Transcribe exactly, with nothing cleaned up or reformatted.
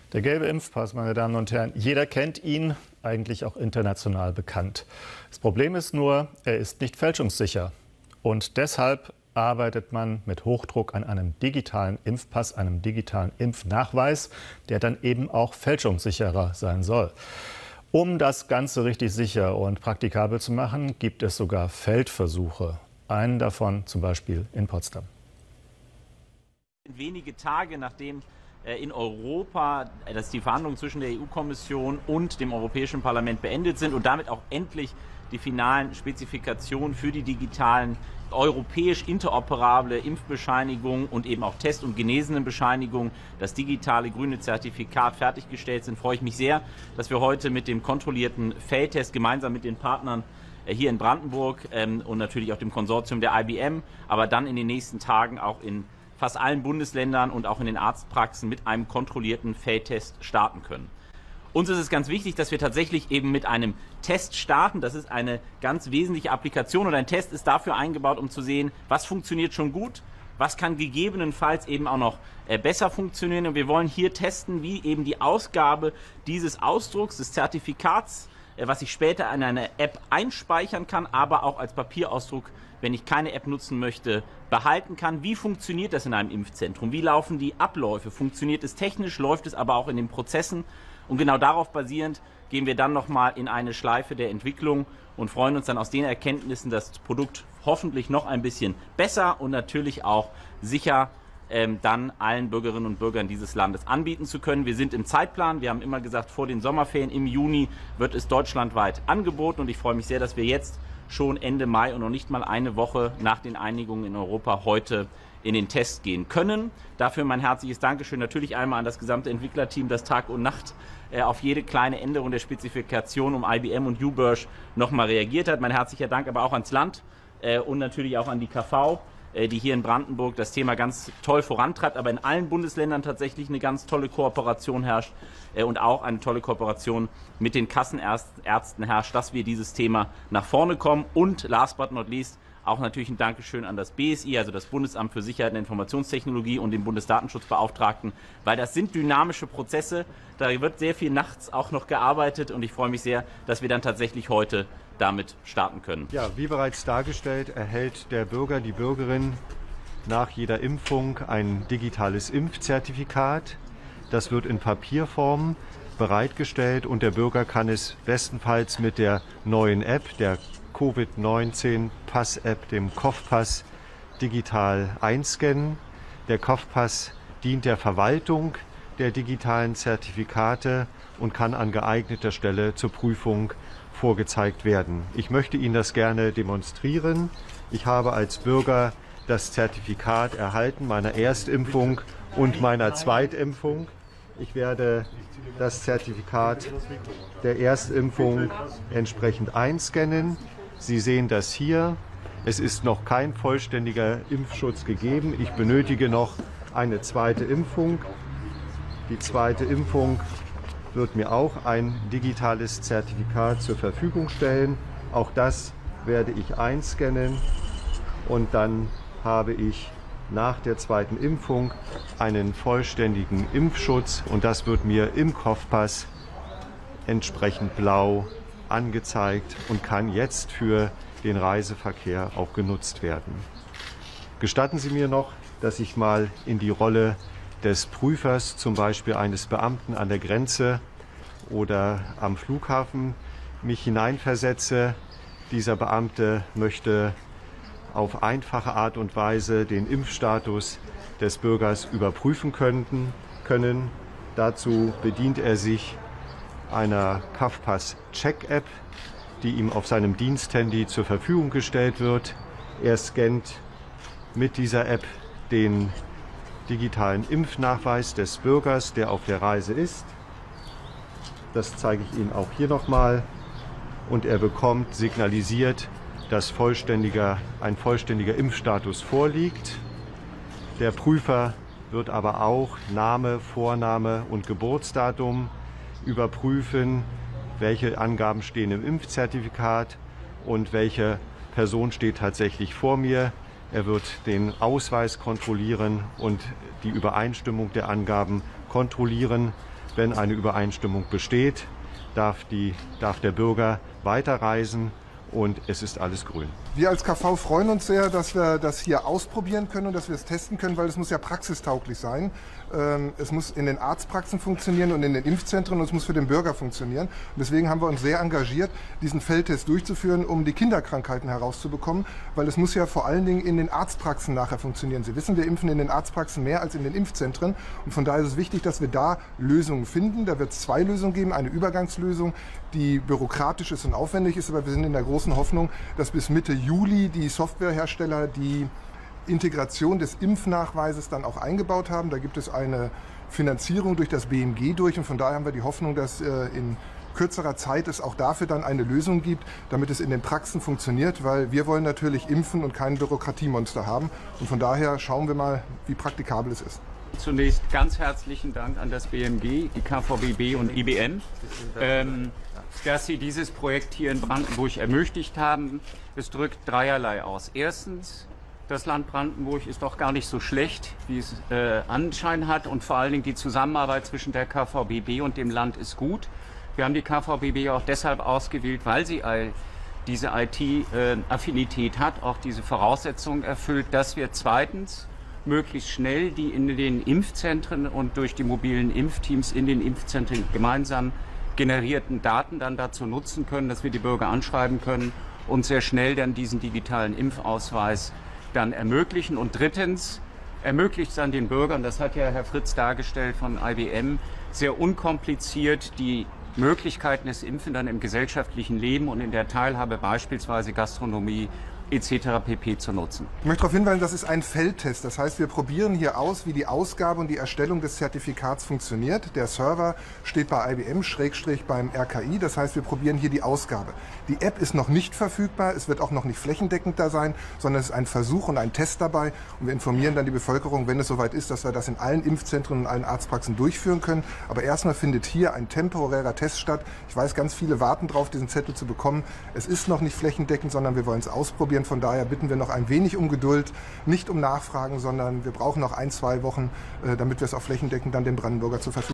Der gelbe Impfpass, meine Damen und Herren, jeder kennt ihn, eigentlich auch international bekannt. Das Problem ist nur, er ist nicht fälschungssicher. Und deshalb arbeitet man mit Hochdruck an einem digitalen Impfpass, einem digitalen Impfnachweis, der dann eben auch fälschungssicherer sein soll. Um das Ganze richtig sicher und praktikabel zu machen, gibt es sogar Feldversuche. Einen davon zum Beispiel in Potsdam. Wenige Tage nachdem in Europa, dass die Verhandlungen zwischen der E U-Kommission und dem Europäischen Parlament beendet sind und damit auch endlich die finalen Spezifikationen für die digitalen, europäisch interoperable Impfbescheinigungen und eben auch Test- und Genesenenbescheinigungen, das digitale grüne Zertifikat fertiggestellt sind, freue ich mich sehr, dass wir heute mit dem kontrollierten Feldtest gemeinsam mit den Partnern hier in Brandenburg ähm, und natürlich auch dem Konsortium der I B M, aber dann in den nächsten Tagen auch in fast allen Bundesländern und auch in den Arztpraxen mit einem kontrollierten Feldtest starten können. Uns ist es ganz wichtig, dass wir tatsächlich eben mit einem Test starten. Das ist eine ganz wesentliche Applikation und ein Test ist dafür eingebaut, um zu sehen, was funktioniert schon gut, was kann gegebenenfalls eben auch noch äh, besser funktionieren. Und wir wollen hier testen, wie eben die Ausgabe dieses Ausdrucks, des Zertifikats, äh, was ich später in eine App einspeichern kann, aber auch als Papierausdruck, wenn ich keine App nutzen möchte, behalten kann. Wie funktioniert das in einem Impfzentrum? Wie laufen die Abläufe? Funktioniert es technisch? Läuft es aber auch in den Prozessen? Und genau darauf basierend gehen wir dann nochmal in eine Schleife der Entwicklung und freuen uns dann aus den Erkenntnissen, das Produkt hoffentlich noch ein bisschen besser und natürlich auch sicher ähm, dann allen Bürgerinnen und Bürgern dieses Landes anbieten zu können. Wir sind im Zeitplan. Wir haben immer gesagt, vor den Sommerferien im Juni wird es deutschlandweit angeboten und ich freue mich sehr, dass wir jetzt schon Ende Mai und noch nicht mal eine Woche nach den Einigungen in Europa heute in den Test gehen können. Dafür mein herzliches Dankeschön natürlich einmal an das gesamte Entwicklerteam, das Tag und Nacht äh, auf jede kleine Änderung der Spezifikation um I B M und U-Birch nochmal reagiert hat. Mein herzlicher Dank aber auch ans Land äh, und natürlich auch an die K V, äh, die hier in Brandenburg das Thema ganz toll vorantreibt, aber in allen Bundesländern tatsächlich eine ganz tolle Kooperation herrscht äh, und auch eine tolle Kooperation mit den Kassenärzten herrscht, dass wir dieses Thema nach vorne kommen. Und last but not least auch natürlich ein Dankeschön an das B S I, also das Bundesamt für Sicherheit und Informationstechnologie und den Bundesdatenschutzbeauftragten, weil das sind dynamische Prozesse, da wird sehr viel nachts auch noch gearbeitet und ich freue mich sehr, dass wir dann tatsächlich heute damit starten können. Ja, wie bereits dargestellt, erhält der Bürger, die Bürgerin nach jeder Impfung ein digitales Impfzertifikat. Das wird in Papierform bereitgestellt und der Bürger kann es bestenfalls mit der neuen App, der Covid neunzehn Pass-App, dem Kopfpass, digital einscannen. Der Kopfpass dient der Verwaltung der digitalen Zertifikate und kann an geeigneter Stelle zur Prüfung vorgezeigt werden. Ich möchte Ihnen das gerne demonstrieren. Ich habe als Bürger das Zertifikat erhalten meiner Erstimpfung und meiner Zweitimpfung. Ich werde das Zertifikat der Erstimpfung entsprechend einscannen. Sie sehen das hier. Es ist noch kein vollständiger Impfschutz gegeben. Ich benötige noch eine zweite Impfung. Die zweite Impfung wird mir auch ein digitales Zertifikat zur Verfügung stellen. Auch das werde ich einscannen und dann habe ich nach der zweiten Impfung einen vollständigen Impfschutz und das wird mir im Kopfpass entsprechend blau angezeigt und kann jetzt für den Reiseverkehr auch genutzt werden. Gestatten Sie mir noch, dass ich mal in die Rolle des Prüfers, zum Beispiel eines Beamten an der Grenze oder am Flughafen, mich hineinversetze. Dieser Beamte möchte auf einfache Art und Weise den Impfstatus des Bürgers überprüfen können. können. Dazu bedient er sich einer Kopfpass-Check-App, die ihm auf seinem Diensthandy zur Verfügung gestellt wird. Er scannt mit dieser App den digitalen Impfnachweis des Bürgers, der auf der Reise ist. Das zeige ich Ihnen auch hier nochmal. Und er bekommt signalisiert, dass vollständiger, ein vollständiger Impfstatus vorliegt. Der Prüfer wird aber auch Name, Vorname und Geburtsdatum überprüfen, welche Angaben stehen im Impfzertifikat und welche Person steht tatsächlich vor mir. Er wird den Ausweis kontrollieren und die Übereinstimmung der Angaben kontrollieren. Wenn eine Übereinstimmung besteht, darf, die, darf der Bürger weiterreisen. Und es ist alles grün. Wir als K V freuen uns sehr, dass wir das hier ausprobieren können und dass wir es testen können, weil es muss ja praxistauglich sein. Es muss in den Arztpraxen funktionieren und in den Impfzentren und es muss für den Bürger funktionieren. Und deswegen haben wir uns sehr engagiert, diesen Feldtest durchzuführen, um die Kinderkrankheiten herauszubekommen, weil es muss ja vor allen Dingen in den Arztpraxen nachher funktionieren. Sie wissen, wir impfen in den Arztpraxen mehr als in den Impfzentren und von daher ist es wichtig, dass wir da Lösungen finden. Da wird es zwei Lösungen geben, eine Übergangslösung, die bürokratisch ist und aufwendig ist, aber wir sind in der großen Hoffnung, dass bis Mitte Juli die Softwarehersteller die Integration des Impfnachweises dann auch eingebaut haben. Da gibt es eine Finanzierung durch das B M G durch und von daher haben wir die Hoffnung, dass äh, in kürzerer Zeit es auch dafür dann eine Lösung gibt, damit es in den Praxen funktioniert, weil wir wollen natürlich impfen und kein Bürokratiemonster haben und von daher schauen wir mal, wie praktikabel es ist. Zunächst ganz herzlichen Dank an das B M G, die K V B B und I B M, ähm, dass Sie dieses Projekt hier in Brandenburg ermöglicht haben. Es drückt dreierlei aus. Erstens, das Land Brandenburg ist doch gar nicht so schlecht, wie es äh, Anschein hat und vor allen Dingen die Zusammenarbeit zwischen der K V B B und dem Land ist gut. Wir haben die K V B B auch deshalb ausgewählt, weil sie diese I T-Affinität äh, hat, auch diese Voraussetzungen erfüllt, dass wir zweitens möglichst schnell die in den Impfzentren und durch die mobilen Impfteams in den Impfzentren gemeinsam generierten Daten dann dazu nutzen können, dass wir die Bürger anschreiben können und sehr schnell dann diesen digitalen Impfausweis dann ermöglichen. Und drittens ermöglicht es dann den Bürgern, das hat ja Herr Fritz dargestellt von I B M, sehr unkompliziert die Möglichkeiten des Impfen dann im gesellschaftlichen Leben und in der Teilhabe beispielsweise Gastronomie et cetera pp. Zu nutzen. Ich möchte darauf hinweisen, das ist ein Feldtest. Das heißt, wir probieren hier aus, wie die Ausgabe und die Erstellung des Zertifikats funktioniert. Der Server steht bei I B M, Schrägstrich beim R K I. Das heißt, wir probieren hier die Ausgabe. Die App ist noch nicht verfügbar. Es wird auch noch nicht flächendeckend da sein, sondern es ist ein Versuch und ein Test dabei. Und wir informieren dann die Bevölkerung, wenn es soweit ist, dass wir das in allen Impfzentren und allen Arztpraxen durchführen können. Aber erstmal findet hier ein temporärer Test statt. Ich weiß, ganz viele warten darauf, diesen Zettel zu bekommen. Es ist noch nicht flächendeckend, sondern wir wollen es ausprobieren. Von daher bitten wir noch ein wenig um Geduld, nicht um Nachfragen, sondern wir brauchen noch ein, zwei Wochen, damit wir es auch flächendeckend dann dem Brandenburger zur Verfügung